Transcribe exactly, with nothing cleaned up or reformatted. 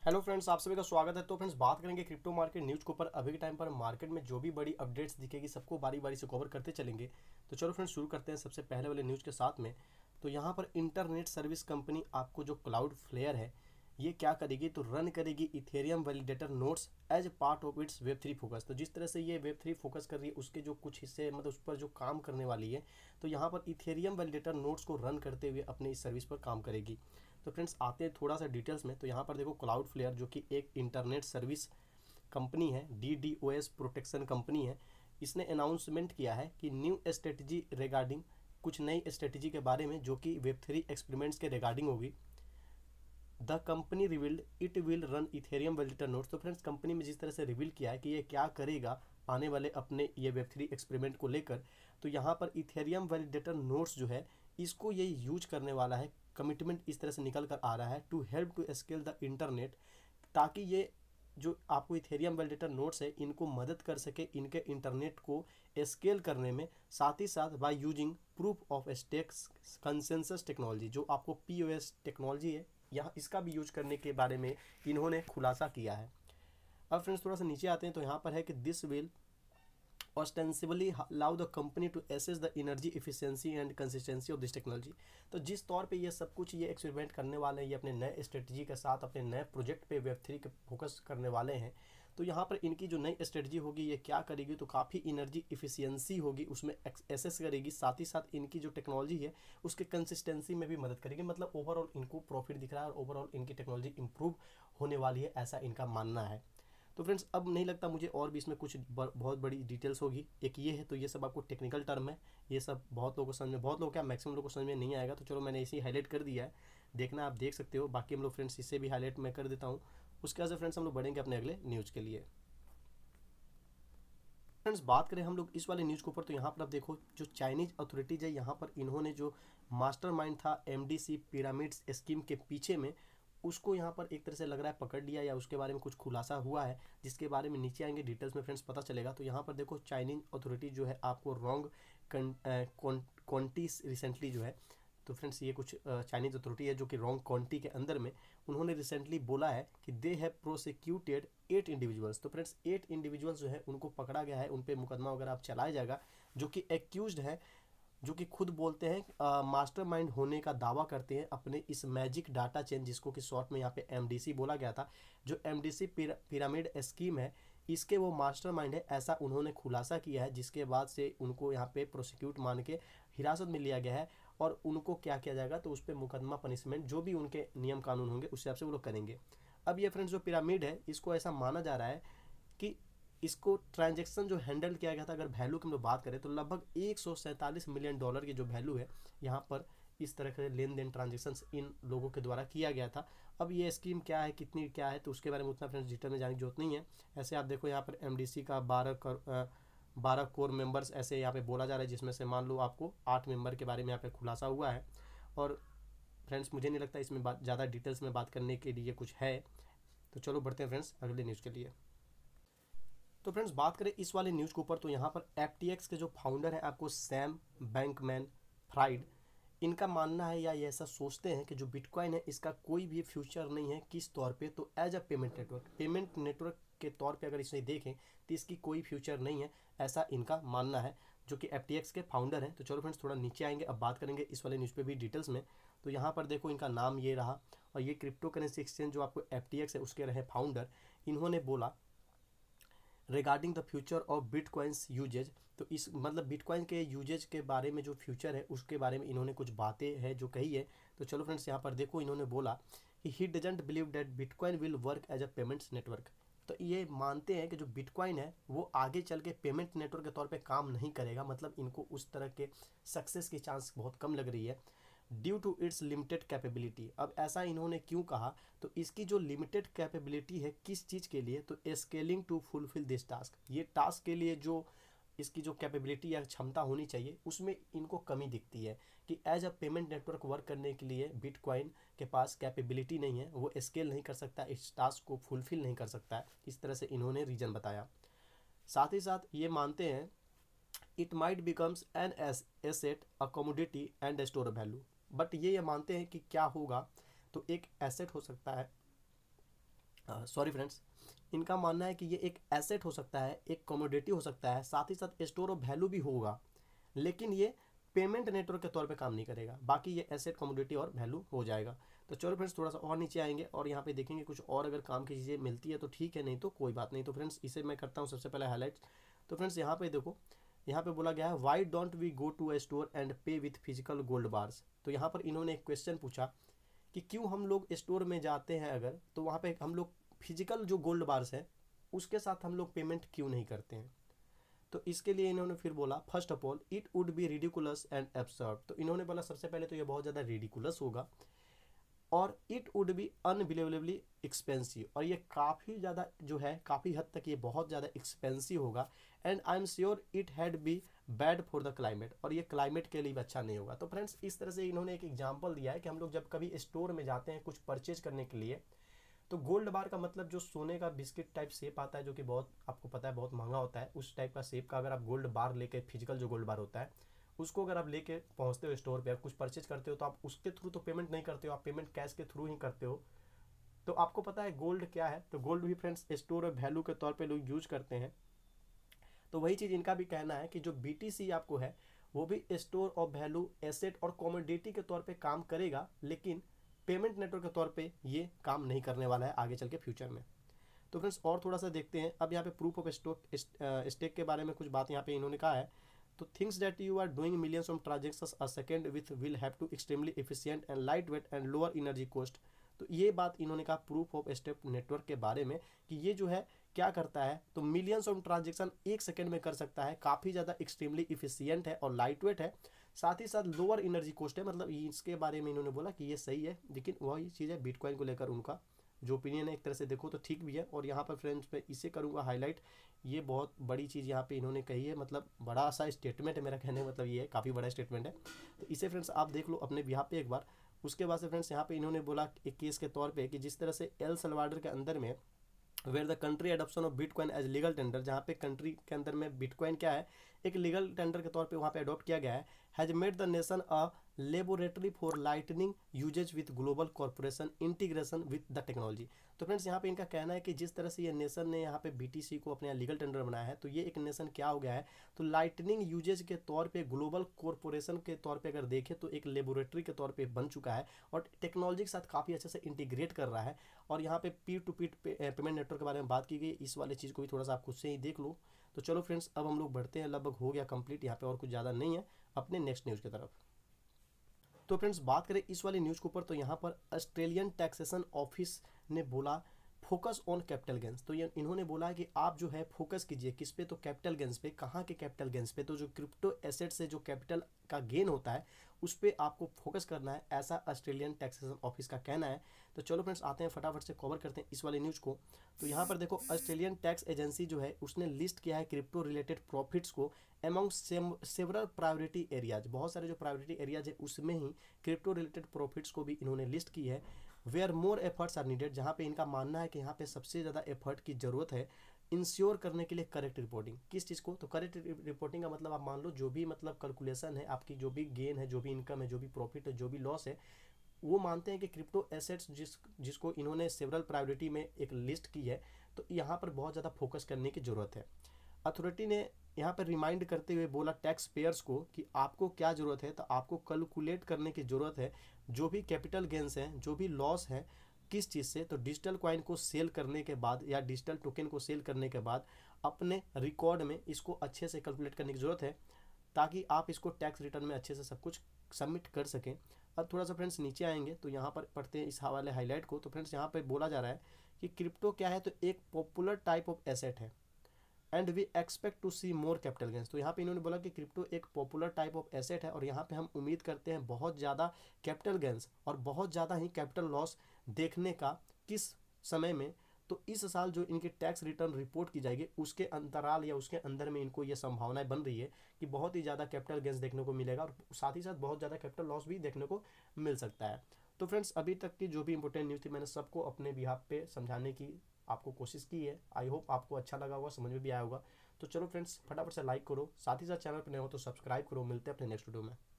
Hello friends, आप सभी का स्वागत है। तो फ्रेंड्स, बात करेंगे क्रिप्टो मार्केट न्यूज़ के ऊपर। अभी के टाइम पर मार्केट में जो भी बड़ी अपडेट्स दिखेगी सबको बारी बारी से कवर करते चलेंगे। तो चलो फ्रेंड्स, शुरू करते हैं सबसे पहले वाले न्यूज़ के साथ में। तो यहाँ पर इंटरनेट सर्विस कंपनी आपको जो क्लाउड फ्लेयर है ये क्या करेगी, तो रन करेगी Ethereum validator nodes as part of its web three focus. तो जिस तरह से ये वेब थ्री फोकस कर रही है उसके जो कुछ हिस्से मतलब उस पर जो काम करने वाली है, तो यहाँ पर इथेरियम वैलिडेटर नोड्स को रन करते हुए अपनी इस सर्विस पर काम करेगी। तो फ्रेंड्स, आते हैं थोड़ा सा डिटेल्स में। तो यहाँ पर देखो, क्लाउड फ्लेयर जो कि एक इंटरनेट सर्विस कंपनी है, D D O S protection company है, इसने अनाउंसमेंट किया है कि न्यू स्ट्रेटजी रिगार्डिंग, कुछ नई स्ट्रेटजी के बारे में जो कि वेब थ्री एक्सपेरिमेंट्स के रिगार्डिंग होगी। The company revealed it will run Ethereum validator nodes. तो फ्रेंड्स, कंपनी में जिस तरह से रिवील किया है कि ये क्या करेगा आने वाले अपने ये वेब थ्री एक्सपेरिमेंट को लेकर, तो यहाँ पर इथेरियम वैलिडेटर नोड्स जो है इसको ये यूज करने वाला है। कमिटमेंट इस तरह से निकल कर आ रहा है, to help to scale the internet, ताकि ये जो आपको इथेरियम वैलिडेटर नोड्स है इनको मदद कर सके इनके इंटरनेट को स्केल करने में। साथ ही साथ by using proof of stakes consensus technology, जो आपको पी ओ एस टेक्नोलॉजी है, यहाँ इसका भी यूज करने के बारे में इन्होंने खुलासा किया है। अब फ्रेंड्स, थोड़ा सा नीचे आते हैं। तो यहाँ पर है कि this will ostensibly allow the company to assess the energy efficiency and consistency of this technology। तो जिस तौर पे ये सब कुछ ये एक्सपेरिमेंट करने वाले हैं, ये अपने नए स्ट्रेटजी के साथ अपने नए प्रोजेक्ट पे वेब थ्री के फोकस करने वाले हैं, तो यहाँ पर इनकी जो नई स्ट्रेटजी होगी ये क्या करेगी, तो काफ़ी एनर्जी इफिशियंसी होगी उसमें एसेस करेगी। साथ ही साथ इनकी जो टेक्नोलॉजी है उसके कंसिस्टेंसी में भी मदद करेगी। मतलब ओवरऑल इनको प्रॉफिट दिख रहा है और ओवरऑल इनकी टेक्नोलॉजी इंप्रूव होने वाली है, ऐसा इनका मानना है। तो फ्रेंड्स, अब नहीं लगता मुझे और भी इसमें कुछ बहुत बड़ी डिटेल्स होगी। एक ये है, तो ये सब आपको टेक्निकल टर्म है, ये सब बहुत लोगों को समझ में बहुत लोग क्या मैक्सिमम लोगों को समझ में नहीं आएगा। तो चलो मैंने इसी हाईलाइट कर दिया है, देखना आप देख सकते हो। बाकी हम लोग फ्रेंड्स इसे भी हाईलाइट मैं कर देता हूँ। उसके बाद से फ्रेंड्स हम लोग बढ़ेंगे अपने अगले न्यूज़ के लिए। फ्रेंड्स, बात करें हम लोग इस वाले न्यूज़ के ऊपर, तो यहाँ पर आप देखो जो चाइनीज अथॉरिटीज है, यहाँ पर इन्होंने जो मास्टरमाइंड था M D C pyramids scheme के पीछे में, उसको यहाँ पर एक तरह से लग रहा है पकड़ लिया या उसके बारे में कुछ खुलासा हुआ है, जिसके बारे में नीचे आएंगे डिटेल्स में फ्रेंड्स पता चलेगा। तो यहाँ पर देखो, चाइनीज अथॉरिटी जो है आपको रॉन्ग क्वांटिस रिसेंटली जो है, तो फ्रेंड्स ये कुछ चाइनीज अथॉरिटी है जो कि रॉन्ग काउंटी के अंदर में उन्होंने रिसेंटली बोला है कि they have prosecuted eight individuals. तो फ्रेंड्स, एट इंडिविजुअल्स जो है उनको पकड़ा गया है, उन पर मुकदमा वगैरह अब चलाया जाएगा, जो कि एक्यूज्ड है, जो कि खुद बोलते हैं मास्टरमाइंड होने का दावा करते हैं अपने इस मैजिक डाटा चेन, जिसको कि शॉर्ट में यहाँ पे एम डी सी बोला गया था। जो M D C pyramid scheme है इसके वो मास्टरमाइंड है, ऐसा उन्होंने खुलासा किया है, जिसके बाद से उनको यहाँ पे प्रोसिक्यूट मान के हिरासत में लिया गया है और उनको क्या किया जाएगा, तो उस पर मुकदमा पनिशमेंट जो भी उनके नियम कानून होंगे उस हिसाब से वो लोग करेंगे। अब ये फ्रेंड्स जो पिरामिड है इसको ऐसा माना जा रहा है कि इसको ट्रांजैक्शन जो हैंडल किया गया था, अगर वैल्यू की हम लोग बात करें तो लगभग एक सौ सैंतालीस मिलियन डॉलर की जो वैल्यू है यहाँ पर इस तरह के लेन देन ट्रांजेक्शन्स इन लोगों के द्वारा किया गया था। अब ये स्कीम क्या है, कितनी क्या है, तो उसके बारे में उतना फ्रेंड्स डिटेल में जाने की जरूरत नहीं है। ऐसे आप देखो यहाँ पर एम डी सी का बारह कर बारह कोर मेंबर्स ऐसे यहाँ पे बोला जा रहा है, जिसमें से मान लो आपको आठ मेंबर के बारे में यहाँ पे खुलासा हुआ है। और फ्रेंड्स मुझे नहीं लगता इसमें बात ज़्यादा डिटेल्स में बात करने के लिए कुछ है। तो चलो बढ़ते हैं फ्रेंड्स अगले न्यूज़ के लिए। तो फ्रेंड्स, बात करें इस वाले न्यूज़ के ऊपर, तो यहाँ पर एफ टी एक्स के जो फाउंडर हैं आपको सैम बैंकमैन फ्राइड, इनका मानना है या ये ऐसा सोचते हैं कि जो बिटकॉइन है इसका कोई भी फ्यूचर नहीं है। किस तौर पे, तो as a payment network, payment network के तौर पे अगर इसे देखें तो इसकी कोई फ्यूचर नहीं है, ऐसा इनका मानना है, जो कि एफ टी एक्स के फाउंडर हैं। तो चलो फ्रेंड्स थोड़ा नीचे आएंगे, अब बात करेंगे इस वाले न्यूज़ पे भी डिटेल्स में। तो यहाँ पर देखो इनका नाम ये रहा, और ये क्रिप्टो करेंसी एक्सचेंज जो आपको एफ टी एक्स है उसके रहे फाउंडर। इन्होंने बोला regarding the future of bitcoins usage, तो इस मतलब बिटकॉइन के यूजेज के बारे में जो फ्यूचर है उसके बारे में इन्होंने कुछ बातें हैं जो कही है। तो चलो फ्रेंड्स यहाँ पर देखो, इन्होंने बोला कि he doesn't believe that bitcoin will work as a payments network. तो ये मानते हैं कि जो बिटकॉइन है वो आगे चल के पेमेंट नेटवर्क के तौर पे काम नहीं करेगा, मतलब इनको उस तरह के सक्सेस की चांस बहुत कम लग रही है due to its limited capability. अब ऐसा इन्होंने क्यों कहा, तो इसकी जो लिमिटेड कैपेबिलिटी है किस चीज़ के लिए, तो scaling to fulfil this task, ये टास्क के लिए जो इसकी जो कैपेबिलिटी या क्षमता होनी चाहिए उसमें इनको कमी दिखती है कि as a payment network work करने के लिए बिटकॉइन के पास कैपेबिलिटी नहीं है, वो स्केल नहीं कर सकता, इस टास्क को फुलफिल नहीं कर सकता है। इस तरह से इन्होंने रीजन बताया। साथ ही साथ ये मानते हैं it might becomes an asset a commodity and store value, but ये ये मानते हैं कि क्या होगा, तो एक एसेट हो सकता है सॉरी फ्रेंड्स, इनका मानना है कि ये एक एसेट हो सकता है, एक कमोडिटी हो सकता है, साथ ही साथ स्टोर ऑफ वैल्यू भी होगा, लेकिन ये पेमेंट नेटवर्क के तौर पे काम नहीं करेगा। बाकी ये एसेट, कमोडिटी और वैल्यू हो जाएगा। तो चलो फ्रेंड्स, थोड़ा सा और नीचे आएंगे और यहाँ पे देखेंगे कुछ और अगर काम की चीज़ें मिलती है तो ठीक है, नहीं तो कोई बात नहीं। तो फ्रेंड्स इसे मैं करता हूँ सबसे पहले हाईलाइट। तो फ्रेंड्स यहाँ पे देखो, यहाँ पे बोला गया है why don't we go to a store and pay with physical gold bars. तो यहाँ पर इन्होंने एक क्वेश्चन पूछा कि क्यों हम लोग स्टोर में जाते हैं अगर, तो वहाँ पे हम लोग फिजिकल जो गोल्ड बार्स है उसके साथ हम लोग पेमेंट क्यों नहीं करते हैं। तो इसके लिए इन्होंने फिर बोला, first of all it would be ridiculous and absurd. तो इन्होंने बोला सबसे पहले तो ये बहुत ज़्यादा रिडिकुलस होगा और it would be unbelievably expensive, और ये काफ़ी ज़्यादा जो है, काफ़ी हद तक ये बहुत ज़्यादा एक्सपेंसिव होगा। And I am sure it had be bad for the climate, और ये क्लाइमेट के लिए भी अच्छा नहीं होगा। तो फ्रेंड्स इस तरह से इन्होंने एक एग्जाम्पल दिया है कि हम लोग जब कभी स्टोर में जाते हैं कुछ परचेज करने के लिए, तो गोल्ड बार का मतलब जो सोने का बिस्किट टाइप शेप आता है, जो कि बहुत आपको पता है बहुत महंगा होता है, उस टाइप का शेप का अगर आप गोल्ड बार लेके, फिजिकल जो गोल्ड बार होता है उसको अगर आप लेके पहुंचते हो स्टोर पे, आप कुछ परचेज करते हो, तो आप उसके थ्रू तो पेमेंट नहीं करते हो, आप पेमेंट कैश के थ्रू ही करते हो। तो आपको पता है गोल्ड क्या है, तो गोल्ड भी फ्रेंड्स स्टोर ऑफ वैल्यू के तौर पे लोग यूज करते हैं। तो वही चीज़ इनका भी कहना है कि जो बीटीसी आपको है वो भी स्टोर ऑफ वैल्यू, एसेट और कमोडिटी के तौर पे काम करेगा, लेकिन पेमेंट नेटवर्क के तौर पे ये काम नहीं करने वाला है आगे चल के फ्यूचर में। तो फ्रेंड्स और थोड़ा सा देखते हैं अब यहाँ पे प्रूफ ऑफ स्टोक स्टेक के बारे में कुछ बात यहाँ पे इन्होंने कहा है। तो things that you are doing millions of transactions a second with will have to extremely efficient and light weight and lower energy cost. तो ये बात इन्होंने कहा प्रूफ ऑफ स्टेप नेटवर्क के बारे में कि ये जो है क्या करता है, तो मिलियंस ऑफ ट्रांजेक्शन एक सेकंड में कर सकता है, काफ़ी ज़्यादा एक्सट्रीमली इफिशियंट है और लाइट वेट है, साथ ही साथ लोअर एनर्जी कॉस्ट है। मतलब इसके बारे में इन्होंने बोला कि ये सही है, लेकिन वही चीज़ है बिटकॉइन को लेकर उनका जो ओपिनियन है एक तरह से देखो तो ठीक भी है। और यहाँ पर फ्रेंड्स पे इसे करूँगा हाईलाइट, ये बहुत बड़ी चीज़ यहाँ पे इन्होंने कही है, मतलब बड़ा सा स्टेटमेंट है, मेरा कहने का मतलब ये है, काफ़ी बड़ा स्टेटमेंट है। तो इसे फ्रेंड्स आप देख लो अपने यहाँ पे एक बार। उसके बाद से फ्रेंड्स यहाँ पे इन्होंने बोला एक केस के तौर पे कि जिस तरह से एल सल्वाडोर के अंदर में where the country adoption of bitcoin as legal tender, जहाँ पे कंट्री के अंदर में बिटकॉइन क्या है, एक लीगल टेंडर के तौर पे वहाँ पे अडॉप्ट किया गया है, has made the nation a laboratory for lightning usage with global corporation integration with the technology. तो फ्रेंड्स यहाँ पे इनका कहना है कि जिस तरह से ये नेशन ने यहाँ पे बीटीसी को अपने लीगल टेंडर बनाया है, तो ये एक नेशन क्या हो गया है, तो लाइटनिंग यूजेज के तौर पे, ग्लोबल कॉर्पोरेशन के तौर पे अगर देखें तो एक लेबोरेटरी के तौर पे बन चुका है और टेक्नोलॉजी के साथ काफ़ी अच्छे से इंटीग्रेट कर रहा है। और यहाँ पे पीर टू पीर पेमेंट नेटवर्क के बारे में बात की गई, इस वाले चीज़ को भी थोड़ा सा आप खुद से ही देख लो। तो चलो फ्रेंड्स अब हम लोग बढ़ते हैं, लगभग हो गया कंप्लीट यहाँ पे और कुछ ज़्यादा नहीं है, अपने नेक्स्ट न्यूज़ की तरफ। तो फ्रेंड्स बात करें इस वाली न्यूज़ के ऊपर, तो यहाँ पर ऑस्ट्रेलियन टैक्सेशन ऑफिस ने बोला फोकस ऑन कैपिटल गेंस। तो ये इन्होंने बोला है कि आप जो है फोकस कीजिए किस पे, तो कैपिटल गेंस पे। कहाँ के कैपिटल गेंस पे, तो जो क्रिप्टो एसेट से जो कैपिटल का गेन होता है उस पर आपको फोकस करना है, ऐसा ऑस्ट्रेलियन टैक्सेशन ऑफिस का कहना है। तो चलो फ्रेंड्स आते हैं फटाफट से कवर करते हैं इस वाले न्यूज़ को। तो यहाँ पर देखो ऑस्ट्रेलियन टैक्स एजेंसी जो है उसने लिस्ट किया है क्रिप्टो रिलेटेड प्रॉफिट्स को एमंग सेवरल प्रायोरिटी एरियाज, बहुत सारे जो प्रायोरिटी एरियाज है उसमें ही क्रिप्टो रिलेटेड प्रॉफिट्स को भी इन्होंने लिस्ट की है। Where more efforts are needed, जहाँ पे इनका मानना है कि यहाँ पे सबसे ज़्यादा एफर्ट की ज़रूरत है इंश्योर करने के लिए करेक्ट रिपोर्टिंग। किस चीज़ को, तो करेक्ट रिपोर्टिंग का मतलब आप मान लो जो भी मतलब कैलकुलेशन है आपकी, जो भी गेन है, जो भी इनकम है, जो भी प्रॉफिट है, जो भी लॉस है, वो मानते हैं कि क्रिप्टो एसेट्स जिस जिसको इन्होंने सेवरल प्रायोरिटी में एक लिस्ट की है, तो यहाँ पर बहुत ज़्यादा फोकस करने की ज़रूरत है। अथॉरिटी ने यहाँ पर रिमाइंड करते हुए बोला टैक्स पेयर्स को कि आपको क्या ज़रूरत है, तो आपको कैलकुलेट करने की ज़रूरत है जो भी कैपिटल गेंस हैं, जो भी लॉस है, किस चीज़ से, तो डिजिटल कॉइन को सेल करने के बाद या डिजिटल टोकन को सेल करने के बाद अपने रिकॉर्ड में इसको अच्छे से कैलकुलेट करने की ज़रूरत है ताकि आप इसको टैक्स रिटर्न में अच्छे से सब कुछ सबमिट कर सकें। अब थोड़ा सा फ्रेंड्स नीचे आएंगे तो यहाँ पर पढ़ते हैं इस हवाले हाईलाइट को। तो फ्रेंड्स यहाँ पर बोला जा रहा है कि क्रिप्टो क्या है, तो एक पॉपुलर टाइप ऑफ एसेट है and we expect to see more capital gains. तो यहाँ पे इन्होंने बोला कि क्रिप्टो एक पॉपुलर टाइप ऑफ एसेट है और यहाँ पे हम उम्मीद करते हैं बहुत ज़्यादा कैपिटल गेंस और बहुत ज़्यादा ही कैपिटल लॉस देखने का। किस समय में, तो इस साल जो इनकी टैक्स रिटर्न रिपोर्ट की जाएगी उसके अंतराल या उसके अंदर में इनको ये संभावनाएं बन रही है कि बहुत ही ज़्यादा कैपिटल गेंस देखने को मिलेगा और साथ ही साथ बहुत ज़्यादा कैपिटल लॉस भी देखने को मिल सकता है। तो फ्रेंड्स अभी तक की जो भी इंपॉर्टेंट न्यूज़ थी मैंने सबको अपने बिहाफ पे समझाने की आपको कोशिश की है। आई होप आपको अच्छा लगा होगा, समझ में भी आया होगा। तो चलो फ्रेंड्स फटाफट से लाइक करो, साथ ही साथ चैनल पर नए हो तो सब्सक्राइब करो। मिलते हैं अपने नेक्स्ट वीडियो में।